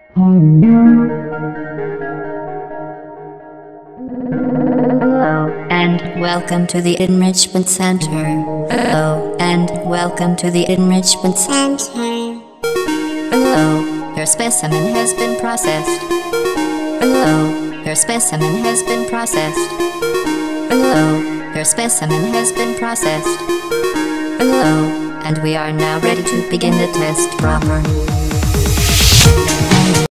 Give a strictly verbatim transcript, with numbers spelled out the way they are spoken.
Hello, and welcome to the Enrichment Center. Hello, and welcome to the Enrichment Center. Hello, your specimen has been processed. Hello, your specimen has been processed. Hello, your specimen has been processed. Hello, and we are now ready to begin the test proper.